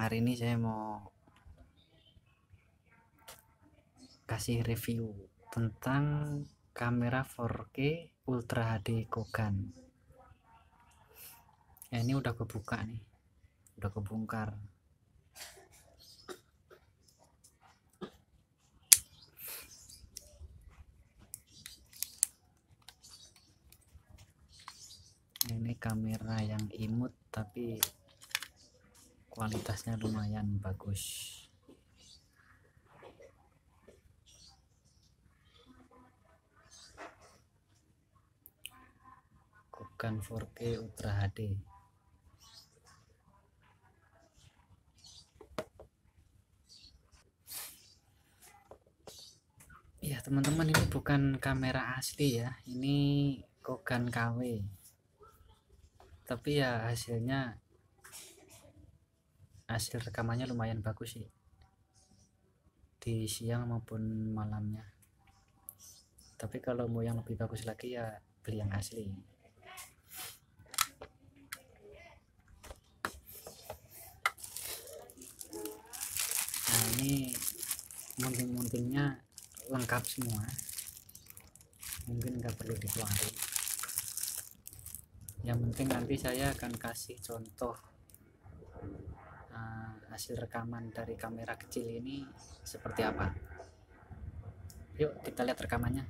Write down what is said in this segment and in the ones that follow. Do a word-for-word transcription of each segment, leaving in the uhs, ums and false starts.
hari ini saya mau kasih review tentang kamera four K Ultra H D Kogan. Ya, ini udah kebuka nih, udah kebongkar. Ini kamera yang imut tapi kualitasnya lumayan bagus. Kogan four K Ultra H D. Ya teman-teman, ini bukan kamera asli ya, ini Kogan K W. Tapi ya hasilnya hasil rekamannya lumayan bagus sih, di siang maupun malamnya. Tapi kalau mau yang lebih bagus lagi ya beli yang asli. Nah, ini munting-muntingnya lengkap semua, mungkin nggak perlu dikeluarin. Yang penting nanti saya akan kasih contoh uh, hasil rekaman dari kamera kecil ini seperti apa. Yuk kita lihat rekamannya.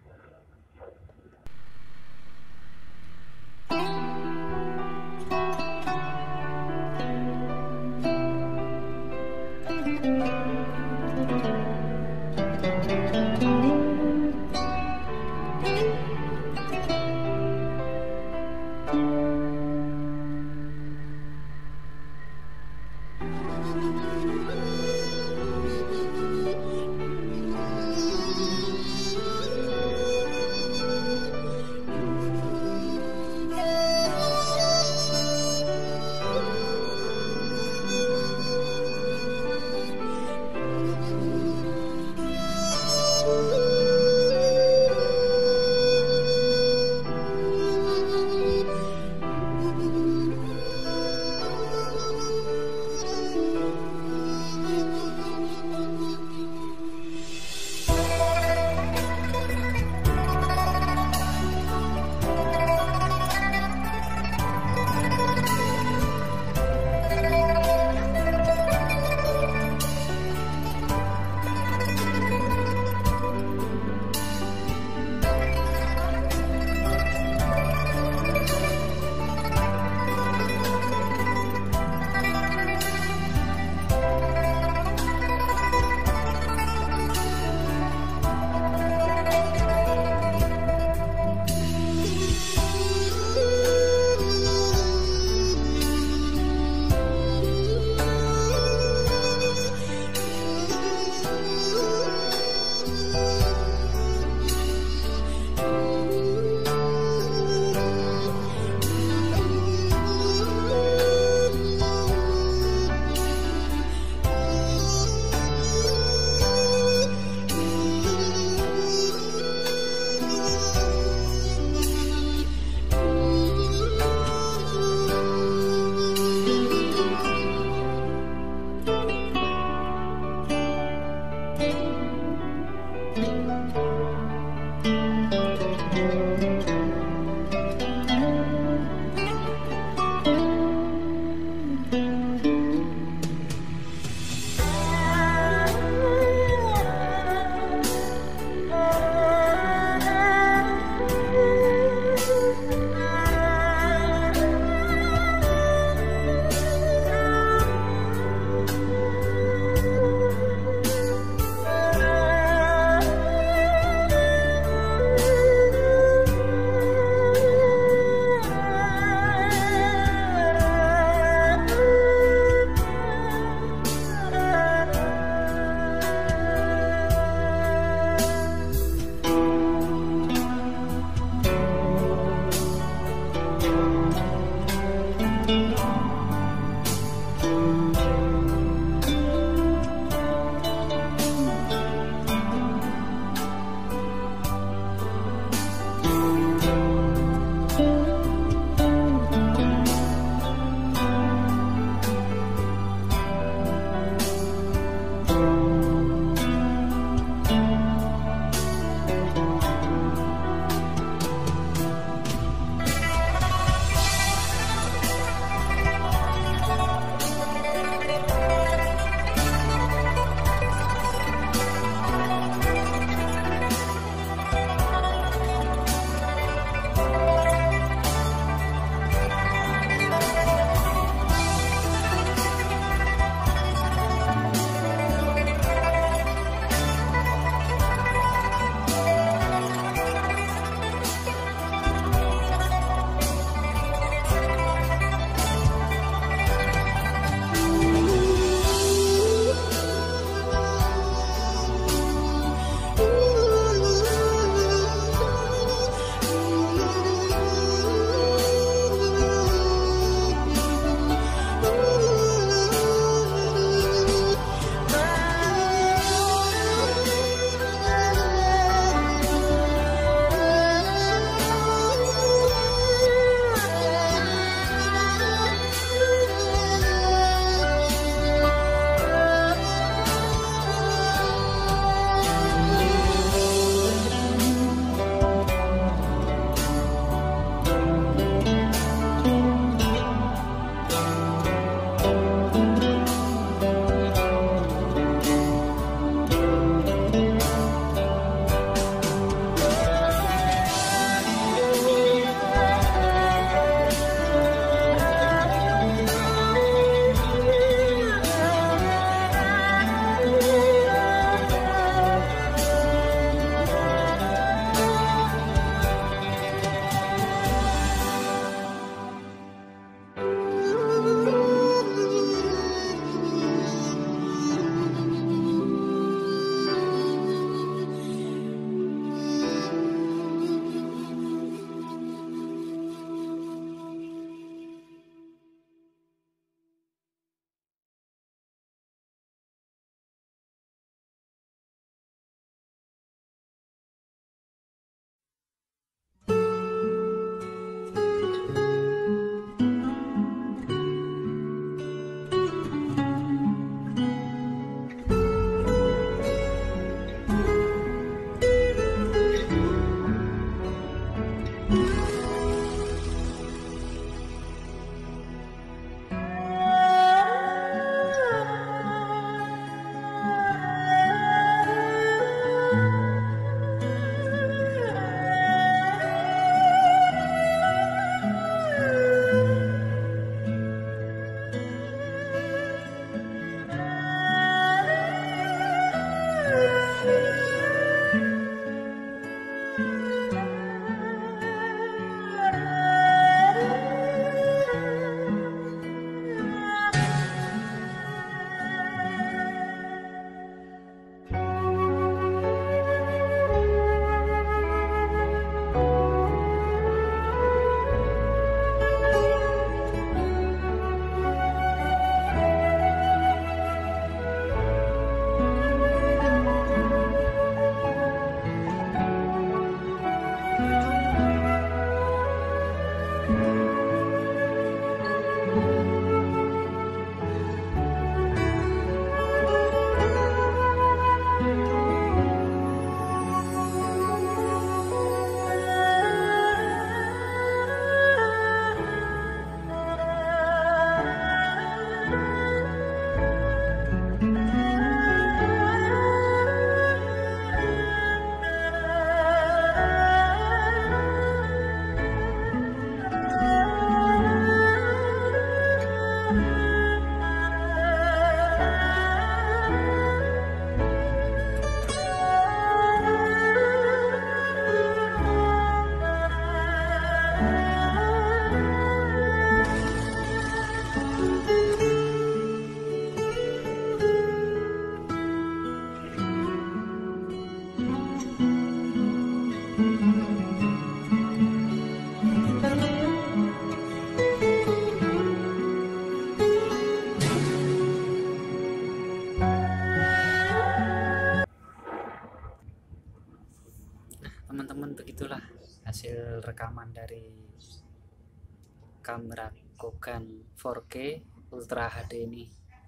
hasil rekaman dari kamera Kogan four K Ultra H D ini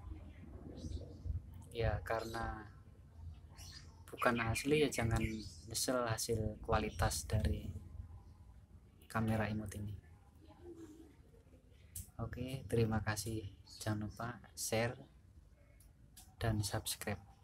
ya, karena bukan asli ya jangan nyesel hasil kualitas dari kamera imut ini. Oke, terima kasih, jangan lupa share dan subscribe.